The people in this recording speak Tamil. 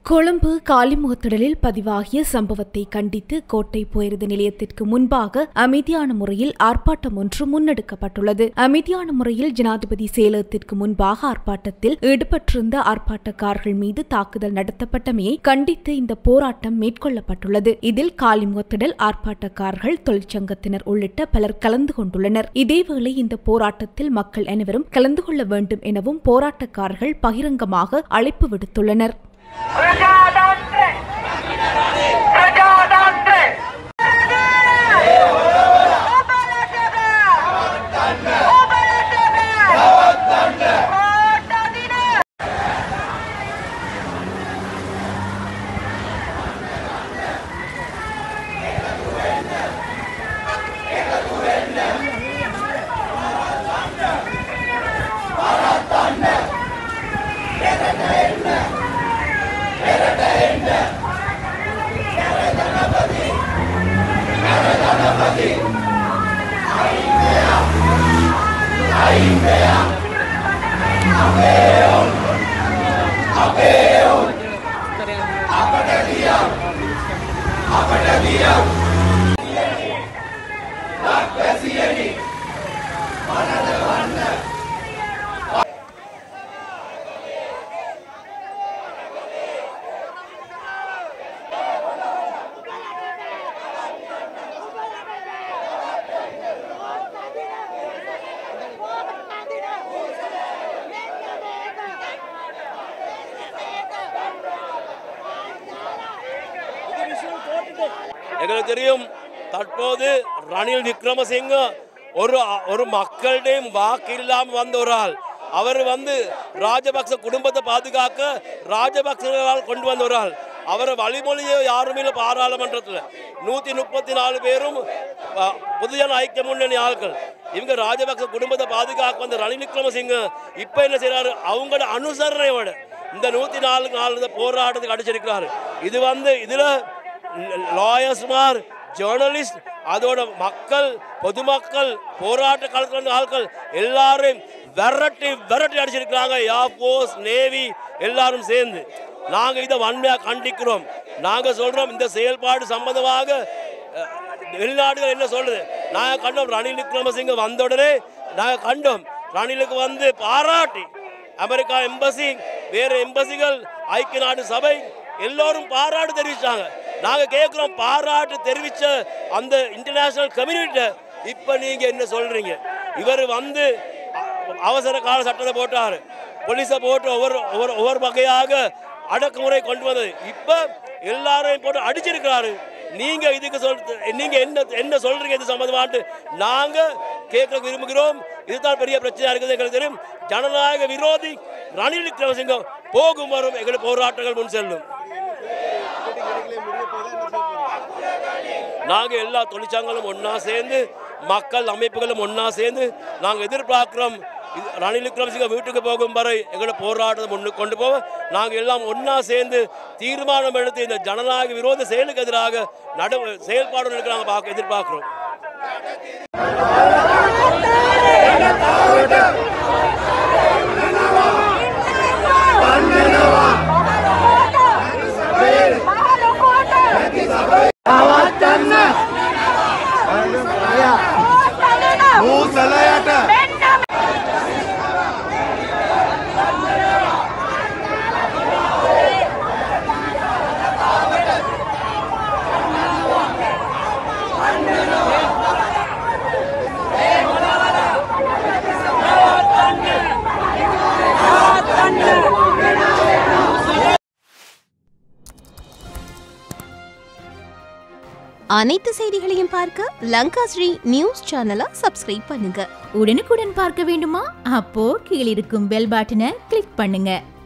கொழும்பு காலிமுகத்திடலில் பதிவாகிய சம்பவத்தை கண்டித்து கோட்டை போயிரத நிலையத்திற்கு முன்பாக அமைதியான முறையில் ஆர்ப்பாட்டம் ஒன்று முன்னெடுக்கப்பட்டுள்ளது. அமைதியான முறையில் ஜனாதிபதி செயலகத்திற்கு முன்பாக ஆர்ப்பாட்டத்தில் ஈடுபட்டிருந்த ஆர்ப்பாட்டக்காரர்கள் மீது தாக்குதல் நடத்தப்பட்டமையை கண்டித்து இந்த போராட்டம் மேற்கொள்ளப்பட்டுள்ளது. இதில் காலிமுகத்திடல் ஆர்ப்பாட்டக்காரர்கள், தொழிற்சங்கத்தினர் உள்ளிட்ட பலர் கலந்து கொண்டுள்ளனர். இதேவேளை இந்த போராட்டத்தில் மக்கள் அனைவரும் கலந்து கொள்ள வேண்டும் எனவும் போராட்டக்காரர்கள் பகிரங்கமாக அழைப்பு விடுத்துள்ளனர். எங்களுக்கு தெரியும், தற்போது ரணில் விக்ரமசிங்க ஒரு மக்களிடையும் வாக்கு இல்லாமல் வந்த ஒரு ஆள். அவர் ராஜபக்ச குடும்பத்தை பாதுகாக்க ராஜபக்சர்களால் கொண்டு வந்த ஒரு ஆள். அவரை வழிமொழியை யாருமே இல்லை. பாராளுமன்றத்தில் 134 பேரும் பொதுஜன ஐக்கிய முன்னணி ஆட்கள். இவங்க ராஜபக்ச குடும்பத்தை பாதுகாக்க வந்த ரணில் விக்ரமசிங்க இப்போ என்ன செய்யறாரு? அவங்களோட அனுசரணையோட இந்த 104 போராட்டத்துக்கு அடிச்சிருக்கிறாரு. இதுல லாயர்ஸ்மார், ஜேர்னலிஸ்ட், அதோட மக்கள், பொதுமக்கள், போராட்ட காலத்தில் ஆட்கள் எல்லாரும் விரட்டி அடிச்சிருக்கிறாங்க. ஏர்ஃபோர்ஸ், நேவி எல்லாரும் சேர்ந்து. நாங்கள் இதை வன்மையாக கண்டிக்கிறோம். நாங்கள் சொல்றோம், இந்த செயல்பாடு சம்பந்தமாக வெளிநாடுகள் என்ன சொல்றது? நாங்கள் கண்டோம், ரணில் விக்ரமசிங்க வந்த உடனே நாங்கள் கண்டோம். ரணிலுக்கு பாராட்டி அமெரிக்கா எம்பசி, வேற எம்பசிகள், ஐக்கிய நாடு சபை எல்லோரும் பாராட்டு தெரிவிச்சாங்க. நாங்க கேட்கிறோம், பாராட்டு தெரிவிச்ச அந்த இன்டர்நேஷனல் கம்யூனிட்டி இப்ப நீங்க என்ன சொல்றீங்க? இவர் அவசர கால சட்டத்தை போட்டாரு, போலீஸை போட்டு ஒவ்வொரு வகையாக அடக்குமுறை கொண்டு வந்தது. இப்ப எல்லாரையும் போட்டு அடிச்சிருக்கிறாரு. நீங்க இதுக்கு நீங்க என்ன சொல்றீங்க? இது சம்பந்தமாட்டு நாங்க கேட்க விரும்புகிறோம். இதுதான் பெரிய பிரச்சனையா இருக்குது. எங்களுக்கு தெரியும், ஜனநாயக விரோதி ரணில் விக்ரமசிங்க போகும் வரும் எங்களுடைய போராட்டங்கள் முன் செல்லும். நாங்கள் எல்லா தொழிற்சங்கங்களும் ஒன்றா சேர்ந்து, மக்கள் அமைப்புகளும் ஒன்றா சேர்ந்து நாங்கள் எதிர்பார்க்கிறோம். ரணில் விக்ரமசிங்க வீட்டுக்கு போகும் வரை எங்களை போராட்டத்தை முன்னுக்கு கொண்டு போவோம். நாங்கள் எல்லாம் ஒன்றா சேர்ந்து தீர்மானம் எடுத்து இந்த ஜனநாயக விரோத செயலுக்கு எதிராக செயல்பாடு நாங்கள் எதிர்பார்க்கிறோம். அனைத்து செய்திகளையும் பார்க்க லங்காஸ்ரீ நியூஸ் சேனலை சப்ஸ்கிரைப் பண்ணுங்க. உடனுக்குடன் பார்க்க வேண்டுமா? அப்போ கீழிருக்கும் பெல் பட்டனை கிளிக் பண்ணுங்க.